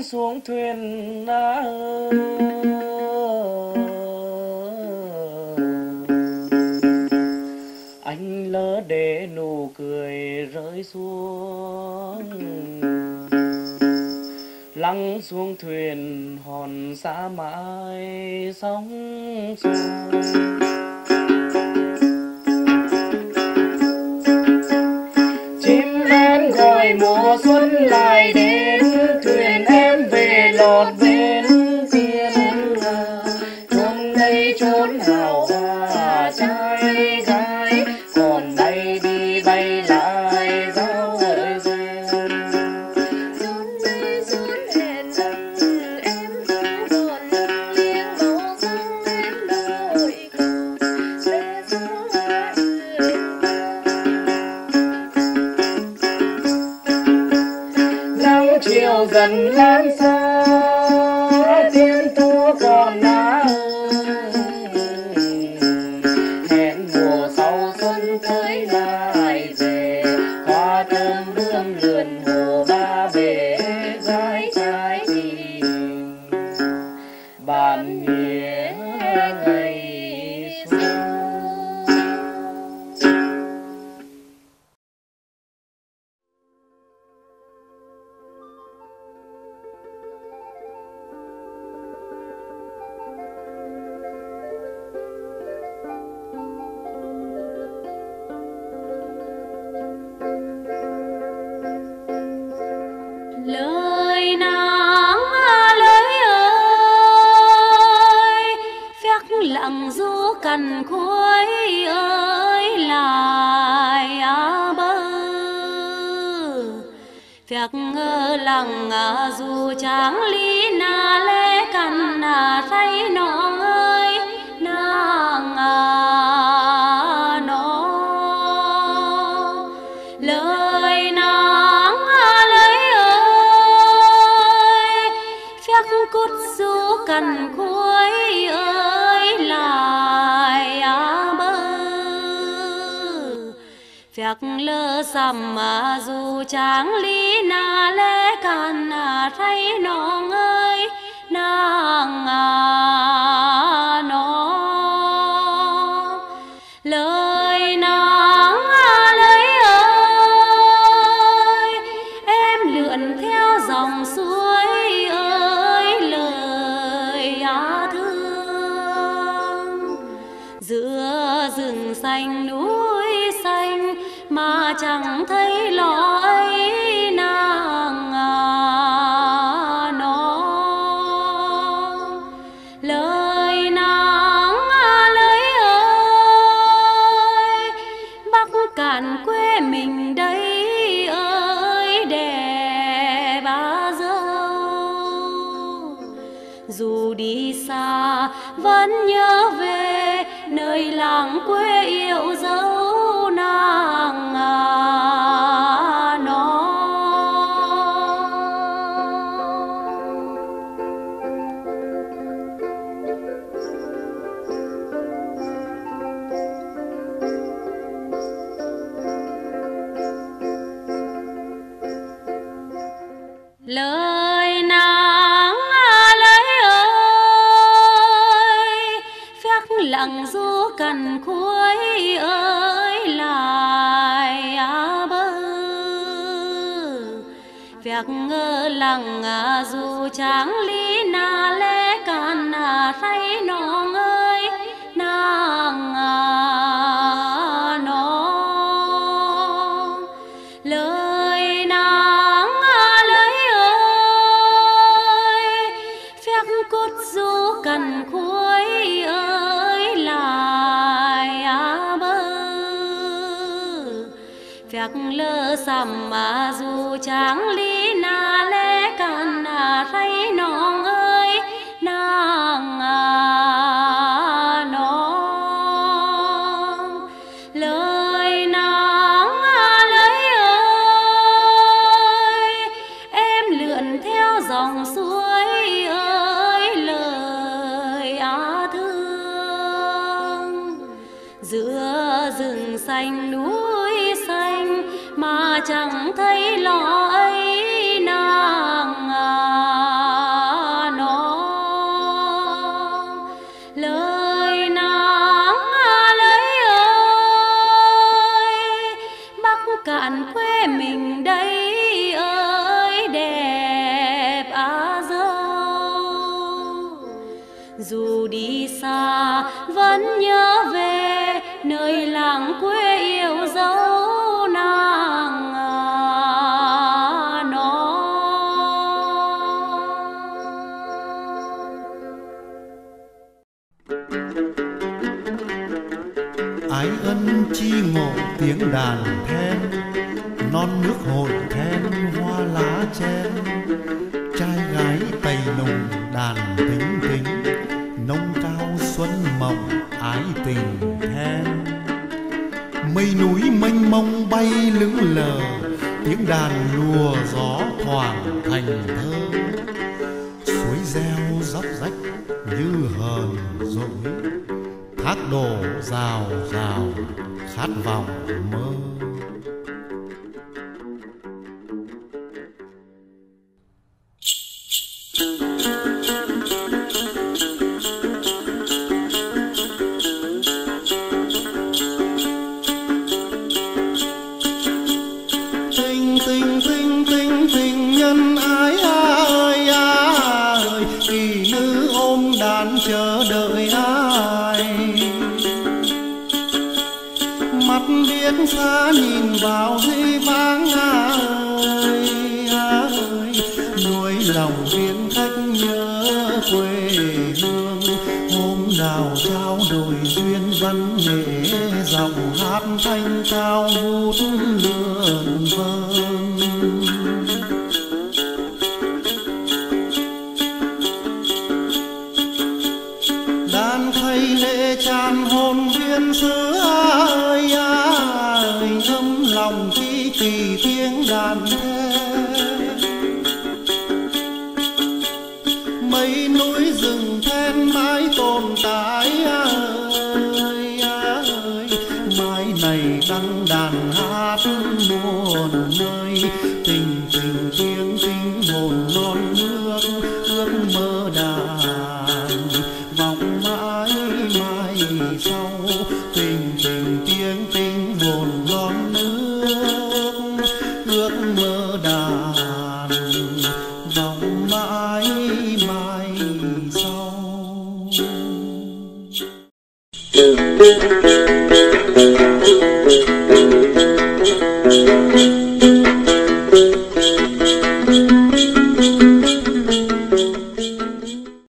xuống thuyền anh lỡ để nụ cười rơi xuống, lắng xuống thuyền hòn xa mãi sóng xô. Chim én gọi mùa xuân lại đến, thuyền em về lọt bên tiên, chốn đây chốn hào hoa trai gái, còn đây đi bay lại giao hỡi duyên. Chốn đây chốn hẹn ước em không còn liêng màu răng em đôi cầu về xuống hoa nắng chiều dần lan xa, tiếng tua còn đã hẹn mùa sau xuân tới lại về, hoa thơm hương lượn hồ ba bể, gái trai tình bạn nghĩa ngày xuân. lời nắng lời ơi, phép lặng du cằn cuối ơi lại bơ, phép lặng du tráng lý na lê cằn say nong ơi nàng nó lời nắng lời ơi, phép cút du cằn cuối ơi lại bơ, phép lơ sầm du tráng lý na lê cằn say nong ơi nàng nó lời nắng lời ơi, em lượn theo dòng suối ơi lời thương, giữa rừng xanh núi xanh mà chẳng thấy lo ấy nàng nó lời nắng lời ơi, Bắc Cạn quê mình đây ơi đẹp dâu, dù đi xa vẫn nhớ về nơi làng quê yêu dấu nàng nó lời nắng lời ơi, phép lặng du cằn cuối ơi lại bơ, phép lặng du tráng lý na lê cằn say nong ơi nàng nó lời nắng lời ơi, phép cút du cằn cuối ơi lại bơ, phép lơ sầm du tráng lý na lê cằn say nong ơi nàng nó lời nắng lời ơi, em lượn theo dòng suối ơi lời thương, giữa rừng xanh núi xanh mà chẳng thấy lo ấy nàng dù đi xa vẫn nhớ về nơi làng quê yêu dấu nàng nó. Ái ân chi ngộ tiếng đàn then, non nước hội then hoa lá chen, trai gái tày nùng đàn tính tính, nông cao xuân mộng ái tình then. Mây núi mênh mông bay lững lờ, tiếng đàn lùa gió thoảng thành thơ. Suối reo róc rách như hờn dỗi, thác đổ rào rào khát vọng mơ. Tình tình tình tình tình nhân ái ơi ơi, kỳ nữ ôm đàn chờ đợi ai. Mắt biết xa nhìn vào dĩ vãng ơi ơi, nuối lòng viên khách nhớ quê hương. Hôm nào trao đổi duyên văn nghệ, giọng hát thanh cao vút lượn vâng. Đàn khay lệ tràn hồn viên xứ ơi ơi, ngâm lòng chi kỳ tiếng đàn then. Mấy núi rừng then mãi tồn tại ơi ơi, mãi này đăng đàn hát muôn nơi. Tình tình tiếng tình hồn non nước, ước mơ đàn vọng mãi mãi sau. Tình tình tiếng tình hồn non nước, ước mơ đàn vọng mãi mãi sau.